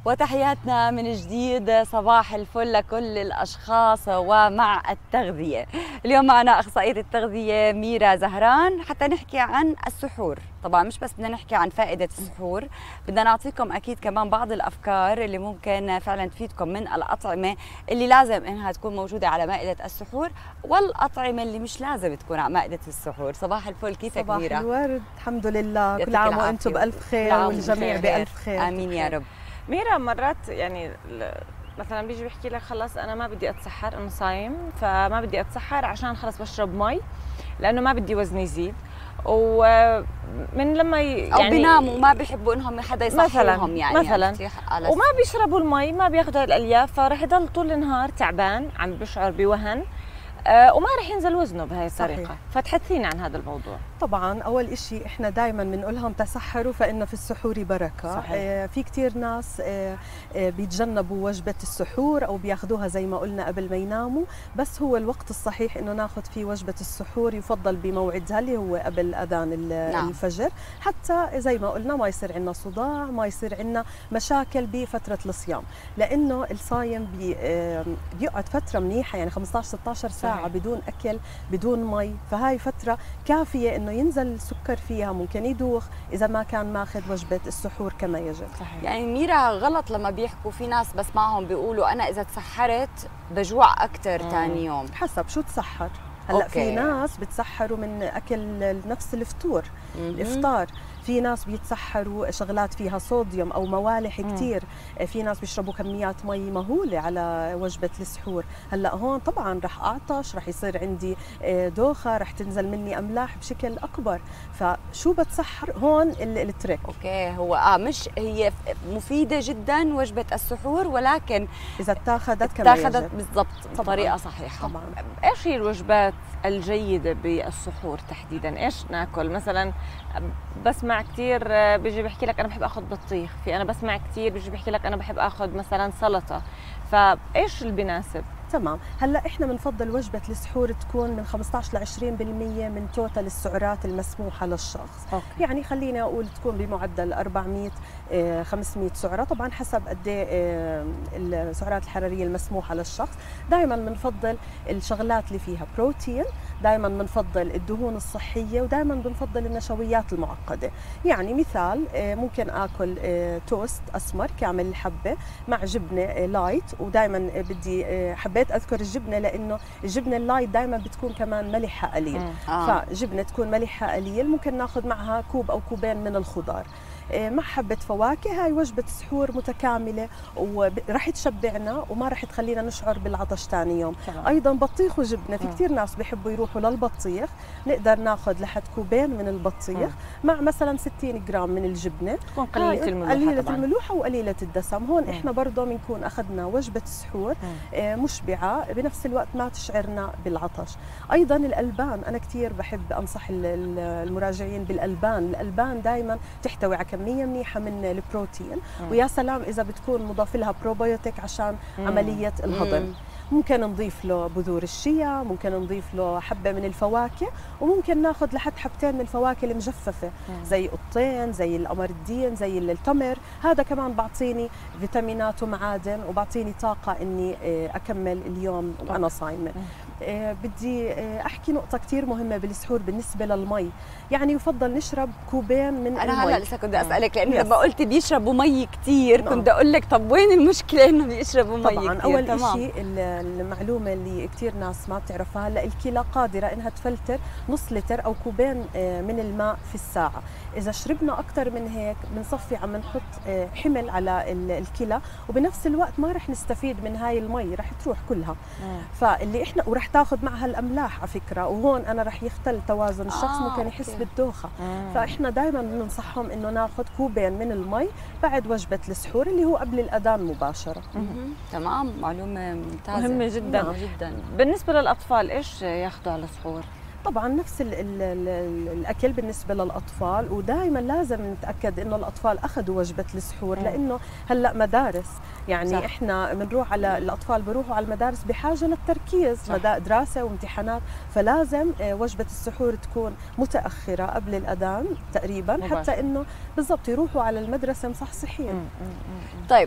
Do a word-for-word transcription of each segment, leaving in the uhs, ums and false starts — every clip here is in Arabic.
وتحياتنا من جديد، صباح الفل لكل الأشخاص ومع التغذية. اليوم معنا أخصائية التغذية ميرا زهران حتى نحكي عن السحور. طبعا مش بس بدنا نحكي عن فائدة السحور، بدنا نعطيكم أكيد كمان بعض الأفكار اللي ممكن فعلا تفيدكم من الأطعمة اللي لازم إنها تكون موجودة على مائدة السحور، والأطعمة اللي مش لازم تكون على مائدة السحور. صباح الفل، كيفك صباح ميرا؟ صباح الورد، الحمد لله، كل عام وأنتم بألف خير والجميع بألف خير. آمين يا رب. ميرا مرات يعني مثلا بيجي بيحكي لك خلص انا ما بدي اتسحر، انا صايم فما بدي اتسحر عشان خلص بشرب مي لانه ما بدي وزني يزيد، ومن لما يعني او بيناموا ما بيحبوا انهم حدا يصحيهم يعني مثلا وما بيشربوا المي، ما بياخذوا الالياف، فراح يضل طول النهار تعبان، عم بيشعر بوهن آه وما رح ينزل وزنه بهي الطريقة. صحيح. فتحدثينا عن هذا الموضوع. طبعا أول إشي إحنا دائما بنقول لهم تسحروا فإن في السحور بركة. صحيح. آه في كتير ناس آه آه بيتجنبوا وجبة السحور أو بياخذوها زي ما قلنا قبل ما يناموا، بس هو الوقت الصحيح إنه ناخذ فيه وجبة السحور يفضل بموعدها اللي هو قبل أذان نعم. الفجر، حتى زي ما قلنا ما يصير عندنا صداع، ما يصير عندنا مشاكل بفترة الصيام، لأنه الصايم بي آه بيقعد فترة منيحة يعني خمسطعش ستطعش ساعة بدون أكل بدون مي، فهاي فترة كافية إنه ينزل السكر فيها، ممكن يدوخ إذا ما كان ماخذ وجبة السحور كما يجب. صحيح. يعني ميرا غلط لما بيحكوا في ناس بسمعهم بيقولوا أنا إذا تسحرت بجوع أكثر ثاني يوم. حسب شو تسحر. هلا في ناس بتسحروا من أكل نفس الفطور الإفطار، في ناس بيتسحروا شغلات فيها صوديوم أو موالح كتير، في ناس بيشربوا كميات مي مهولة على وجبة السحور. هلا هون طبعا رح أعطش، رح يصير عندي دوخة، رح تنزل مني أملاح بشكل أكبر، فشو بتسحر هون التريك. أوكي، هو آه مش هي مفيدة جدا وجبة السحور، ولكن إذا اتاخذت كما يجب. اتاخذت بالضبط بطريقة صحيحة. طبعا. إيش هي الوجبات الجيدة بالسحور تحديدا؟ إيش ناكل مثلا؟ بسمع كثير بيجي بيحكي لك انا بحب اخذ بطيخ، في انا بسمع كثير بيجي بيحكي لك انا بحب اخذ مثلا سلطه، فايش اللي بيناسب؟ تمام. هلا احنا بنفضل وجبه السحور تكون من خمسطعش ل عشرين بالمية من توتال السعرات المسموحه للشخص. أوكي. يعني خليني اقول تكون بمعدل أربعمية خمسمية سعره، طبعا حسب قد ايه السعرات الحراريه المسموحه للشخص. دائما بنفضل الشغلات اللي فيها بروتين، دائما بنفضل الدهون الصحيه، ودائما بنفضل النشويات المعقده. يعني مثال ممكن اكل توست اسمر كامل الحبه مع جبنه لايت، ودائما بدي حبيت اذكر الجبنه لانه الجبنه اللايت دائما بتكون كمان ملحها قليل. آه. فجبنه تكون ملحها قليل ممكن ناخذ معها كوب او كوبين من الخضار مع حبة فواكه. هاي وجبة سحور متكاملة ورح تشبعنا وما رح تخلينا نشعر بالعطش ثاني يوم. طبعا. أيضا بطيخ وجبنة، في كثير ناس بيحبوا يروحوا للبطيخ، نقدر ناخذ لحد كوبين من البطيخ مع مثلا ستين جرام من الجبنة، تكون قليلة الملوحة قليلة طبعا. الملوحة وقليلة الدسم. هون مم. احنا برضه بنكون أخذنا وجبة سحور مم. مشبعة بنفس الوقت ما تشعرنا بالعطش. أيضا الألبان، أنا كثير بحب أنصح المراجعين بالألبان، الألبان دائما تحتوي على كمية منيحة من البروتين، مم. ويا سلام إذا بتكون مضاف لها بروبيوتيك عشان مم. عملية الهضم. مم. ممكن نضيف له بذور الشيا، ممكن نضيف له حبة من الفواكه، وممكن ناخذ لحد حبتين من الفواكه المجففة مم. زي القطين، زي القمر الدين، زي التمر. هذا كمان بعطيني فيتامينات ومعادن وبعطيني طاقة إني أكمل اليوم وأنا صايمة. آه بدي آه أحكي نقطة كتير مهمة بالسحور بالنسبة للمي، يعني يفضل نشرب كوبين من أنا المي. هلا لسه كنت أسألك لأنه لما قلت بيشربوا مي كتير كنت أقول لك طب وين المشكلة إنه بيشربوا مي طبعاً كتير؟ أول شيء المعلومة اللي كتير ناس ما بتعرفها، هلا الكلى قادرة إنها تفلتر نص لتر أو كوبين من الماء في الساعة. إذا شربنا أكثر من هيك بنصفي عم نحط حمل على الكلى، وبنفس الوقت ما رح نستفيد من هاي المي، رح تروح كلها. مم. فاللي إحنا ورح تاخذ معها الأملاح على فكرة، وهون أنا رح يختل توازن الشخص. آه ممكن يحس أوكي. بالدوخة. مم. فإحنا دائما بننصحهم إنه ناخذ كوبين من المي بعد وجبة السحور اللي هو قبل الأذان مباشرة. مم. تمام، معلومة ممتازة مهمة جدا. مهمة جدا. بالنسبة للأطفال إيش ياخذوا على السحور؟ طبعا نفس ال ال ال الاكل بالنسبه للاطفال، ودائما لازم نتاكد انه الاطفال اخذوا وجبه السحور، لانه هلا مدارس يعني صح. احنا بنروح على الاطفال بيروحوا على المدارس بحاجه للتركيز، دراسه وامتحانات، فلازم وجبه السحور تكون متاخره قبل الاذان تقريبا مباشر. حتى انه بالضبط يروحوا على المدرسه مصحصحين. طيب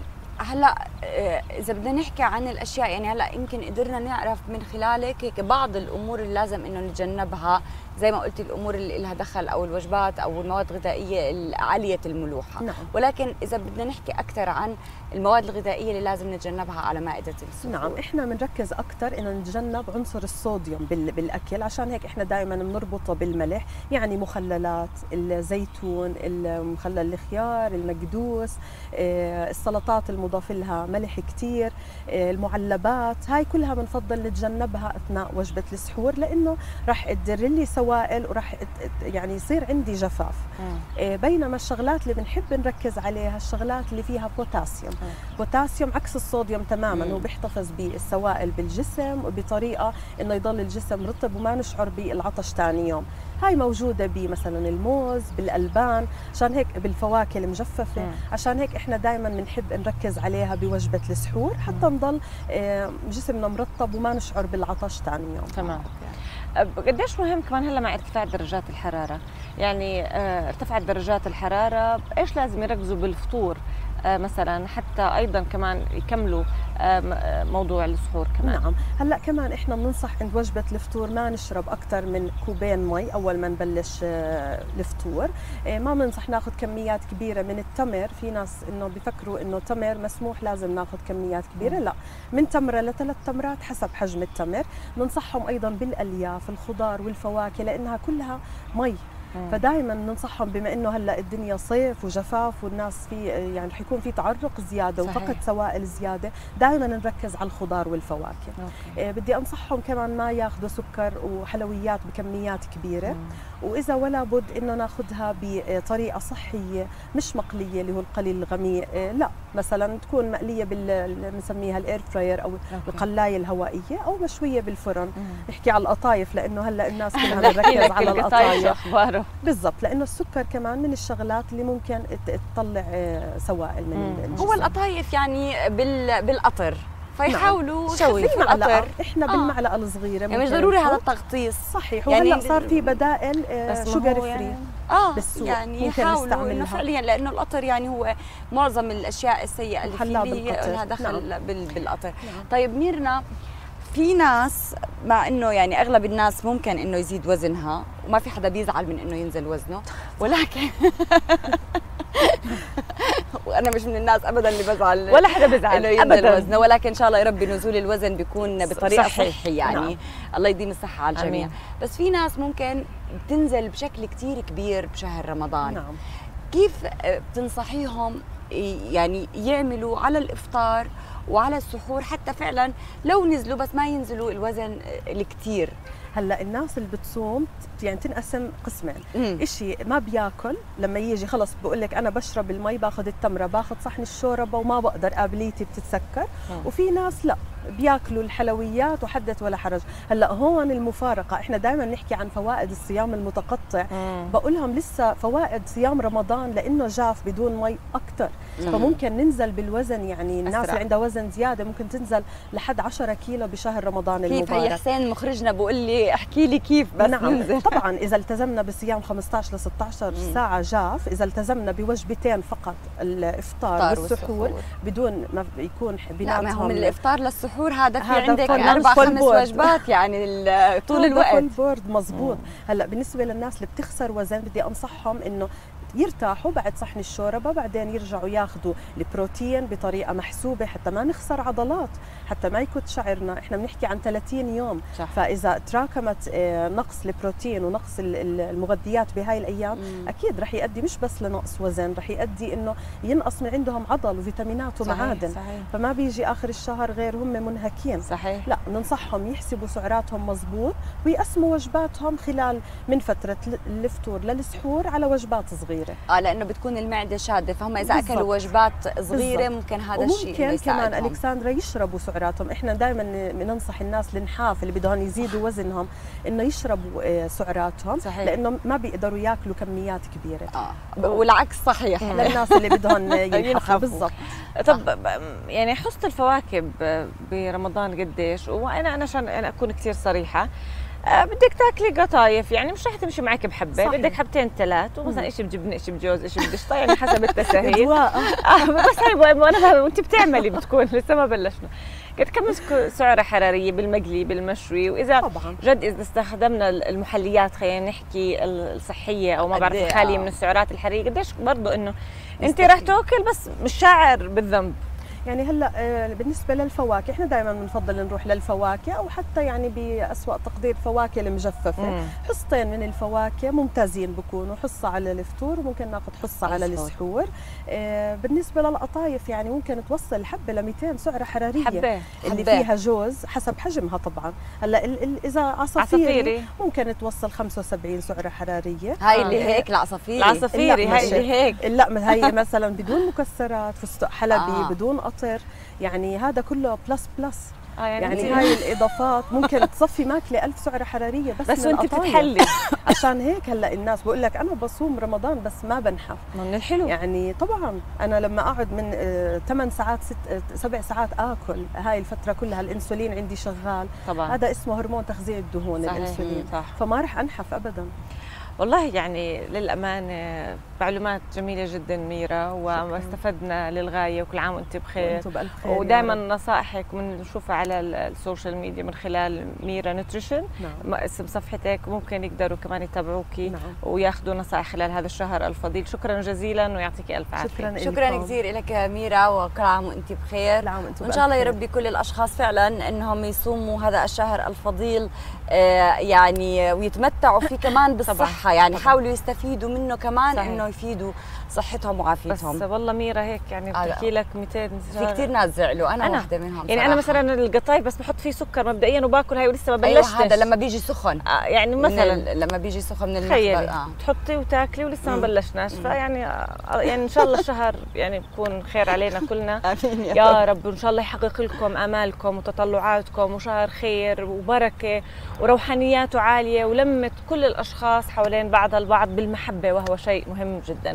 هلا اذا بدنا نحكي عن الاشياء، يعني هلا يمكن قدرنا نعرف من خلالك هيك بعض الامور اللي لازم انه نتجنبها، زي ما قلتي الامور اللي لها دخل او الوجبات او المواد الغذائيه عاليه الملوحه. نعم. ولكن اذا بدنا نحكي اكثر عن المواد الغذائيه اللي لازم نتجنبها على مائده السحور. نعم، احنا بنركز اكثر انه نتجنب عنصر الصوديوم بالاكل، عشان هيك احنا دائما بنربطه بالملح، يعني مخللات الزيتون، مخلل الخيار، المكدوس، السلطات المضاف لها ملح كثير، المعلبات، هاي كلها بنفضل نتجنبها اثناء وجبه السحور، لانه راح تدر لي سوائل وراح يعني يصير عندي جفاف. مم. بينما الشغلات اللي بنحب نركز عليها الشغلات اللي فيها بوتاسيوم. مم. بوتاسيوم عكس الصوديوم تماما، هو بيحتفظ بالسوائل بالجسم وبطريقه انه يضل الجسم رطب وما نشعر بالعطش ثاني يوم. هاي موجوده بمثلا الموز، بالالبان، عشان هيك بالفواكه المجففه. مم. عشان هيك احنا دائما بنحب نركز عليها بوجبه السحور حتى نضل جسمنا مرطب وما نشعر بالعطش ثاني يوم. تمام. قديش مهم كمان هلا مع ارتفاع درجات الحراره، يعني اه ارتفعت درجات الحراره، ايش لازم يركزوا بالفطور اه مثلا حتى ايضا كمان يكملوا اه موضوع السحور كمان؟ نعم، هلا كمان احنا بننصح عند وجبه الفطور ما نشرب اكثر من كوبين مي اول ما نبلش اه الفطور. اه ما بننصح ناخذ كميات كبيره من التمر، في ناس انه بفكروا انه تمر مسموح لازم ناخذ كميات كبيره، لا، من تمره لثلاث تمرات حسب حجم التمر. بننصحهم ايضا بالالياف، الخضار والفواكه، لانها كلها مي. فدائما ننصحهم بما انه هلا الدنيا صيف وجفاف والناس في يعني رح يكون في تعرق زياده وفقد سوائل زياده، دائما نركز على الخضار والفواكه. آه بدي انصحهم كمان ما ياخذوا سكر وحلويات بكميات كبيره. مم. واذا ولا بد انه ناخذها بطريقه صحيه مش مقليه اللي هو القليل الغميق، آه لا، مثلا تكون مقليه بال بنسميها الاير فراير او أوكي. القلايه الهوائيه، او مشويه بالفرن. مم. نحكي على القطايف لانه هلا الناس كلها بتركز على القطايف بالضبط، لانه السكر كمان من الشغلات اللي ممكن تطلع سوائل من الجسم. هو القطايف يعني بال بالقطر، فيحاولوا نعم. شوي في القطر، احنا آه. بالمعلقه الصغيره، يعني مش ضروري هذا التغطيس. صحيح، وهلا يعني صار في بدائل شوجر فري يعني اه بالسوق، يعني يحاولوا انه فعليا، لانه القطر يعني هو معظم الاشياء السيئه اللي فيه لها دخل نعم. بالقطر. نعم. طيب ميرنا، في ناس مع انه يعني اغلب الناس ممكن انه يزيد وزنها وما في حدا بيزعل من انه ينزل وزنه، ولكن وانا مش من الناس ابدا اللي بزعل ولا حدا بزعل انه ينزل وزنه، ولكن ان شاء الله يا ربي نزول الوزن بيكون بطريقه صحي يعني. نعم. الله يديم الصحه على الجميع. أمين. بس في ناس ممكن بتنزل بشكل كتير كبير بشهر رمضان. نعم. كيف بتنصحيهم يعني يعملوا على الافطار وعلى السحور حتى فعلا لو نزلوا بس ما ينزلوا الوزن الكتير؟ هلا الناس اللي بتصوم يعني تنقسم قسمين، إشي ما بياكل، لما يجي خلص بقول لك انا بشرب المي، باخذ التمره، باخذ صحن الشوربه وما بقدر، قابليتي بتتسكر. مم. وفي ناس لا، بياكلوا الحلويات وحدث ولا حرج. هلا هون المفارقه، احنا دائما نحكي عن فوائد الصيام المتقطع، بقول لهم لسه فوائد صيام رمضان لانه جاف بدون مي اكثر، فممكن ننزل بالوزن، يعني الناس أسرع. اللي عندها وزن زياده ممكن تنزل لحد عشرة كيلو بشهر رمضان المبارك. كيف هي حسين مخرجنا بقول لي احكي لي كيف بس نعم. ننزل. طبعا اذا التزمنا بصيام خمسطعش ل ستطعش ساعه جاف، اذا التزمنا بوجبتين فقط، الافطار والسحور بدون ما يكون بيناتهم. لا، ما هم من الافطار للسحور هذا في عندك اربع خمس وجبات يعني طول الوقت. فول بورد مزبوط. هلا بالنسبه للناس اللي بتخسر وزن بدي انصحهم انه يرتاحوا بعد صحن الشوربه، بعدين يرجعوا ياخذوا البروتين بطريقه محسوبه حتى ما نخسر عضلات، حتى ما يكون شعرنا. احنا بنحكي عن ثلاثين يوم. صح. فاذا تراكمت نقص البروتين ونقص المغذيات بهاي الايام، مم. اكيد رح يؤدي مش بس لنقص وزن، رح يؤدي انه ينقص من عندهم عضل وفيتامينات ومعادن. صحيح. صحيح. فما بيجي اخر الشهر غير هم منهكين. صحيح. لا، ننصحهم يحسبوا سعراتهم مزبوط ويقسموا وجباتهم خلال من فتره الفطور للسحور على وجبات صغيره. اه لانه بتكون المعده شاده، فهم اذا بالزبط. اكلوا وجبات صغيره بالزبط. ممكن هذا الشيء ممكن كمان الكسندرا يشربوا سعراتهم. احنا دائما بننصح الناس النحاف اللي بدهم يزيدوا وزنهم انه يشربوا سعراتهم. صحيح. لانه ما بيقدروا ياكلوا كميات كبيره. اه والعكس صحيح للناس اللي بدهم ينحفوا. بالضبط. طب يعني حصة الفواكه برمضان قديش؟ وانا انا عشان اكون كثير صريحه، آه بدك تاكلي قطايف، يعني مش رح تمشي معك بحبه، صحيح. بدك حبتين ثلاث، ومثلا شيء بجبنه شيء بجوز شيء بقشطه، يعني حسب التساهيل. أذواق. آه بس هاي وانا وانت بتعملي بتكون لسه ما بلشنا. قد كم سعره حراريه بالمقلي بالمشوي، واذا طبعا جد اذا استخدمنا المحليات خلينا نحكي الصحيه او ما بعرف خاليه من السعرات الحراريه، قديش برضه انه انت رح تاكل بس مش شاعر بالذنب. يعني هلا بالنسبه للفواكه احنا دائما بنفضل نروح للفواكه، او حتى يعني باسوأ تقدير فواكه المجففه. مم. حصتين من الفواكه ممتازين بكونوا، حصه على الفطور وممكن ناخذ حصه على السحور. آه بالنسبه للقطايف يعني ممكن توصل الحبه ل مئتين سعره حراريه، حبة. اللي حبة. فيها جوز حسب حجمها طبعا. هلا ال ال اذا عصافيري, عصافيري ممكن توصل خمسة وسبعين سعره حراريه. هاي اللي هيك العصافيري. العصافيري هاي اللي هيك لا من هي مثلا بدون مكسرات، فستق حلبي آه. بدون قطر، يعني هذا كله بلس بلس. آه يعني, يعني هاي الاضافات ممكن تصفي ماكله ألف سعره حراريه بس بس وانت بتتحلي. عشان هيك هلا الناس بقول لك انا بصوم رمضان بس ما بنحف. من الحلو يعني طبعا انا لما اقعد من ثمان ساعات ست سبع ساعات اكل، هاي الفتره كلها الانسولين عندي شغال طبعا، هذا اسمه هرمون تغذيه الدهون الانسولين، صح. فما رح انحف ابدا. والله يعني للأمانة معلومات جميلة جدا ميرا، واستفدنا للغاية، وكل عام وانت بخير. وانتم بألف خير. ودائما نصائحك بنشوفها على السوشيال ميديا من خلال ميرا نوتريشن. نعم. اسم صفحتك ممكن يقدروا كمان يتابعوكي. نعم. وياخذوا نصائح خلال هذا الشهر الفضيل. شكرا جزيلا ويعطيكي ألف عافية. شكرا, شكرا كثير لك ميرا، وكل عام وانت بخير. عام وانتم وان شاء الله يربي كل الاشخاص فعلا انهم يصوموا هذا الشهر الفضيل آه يعني ويتمتعوا فيه كمان بالصحة. يعني طبعا. حاولوا يستفيدوا منه كمان، صحيح. انه يفيدوا صحتهم وعافيتهم. بس والله ميرا هيك يعني بتحكي لك مئتين في كثير ناس زعلوا، انا, أنا واحدة منهم يعني. انا مثلا القطايف بس بحط فيه سكر مبدئيا وباكل هاي ولسه ما بلشتش. أيوة هذا لما بيجي سخن. آه يعني مثلا لما بيجي سخن من المخبز آه. تحطي وتاكلي ولسه ما بلشناش. فيعني آه يعني ان شاء الله الشهر يعني بكون خير علينا كلنا. امين يا, يا رب. وان شاء الله يحقق لكم امالكم وتطلعاتكم، وشهر خير وبركه وروحانياته عاليه، ولمت كل الاشخاص حوالين بعضها البعض بالمحبه، وهو شيء مهم جدا.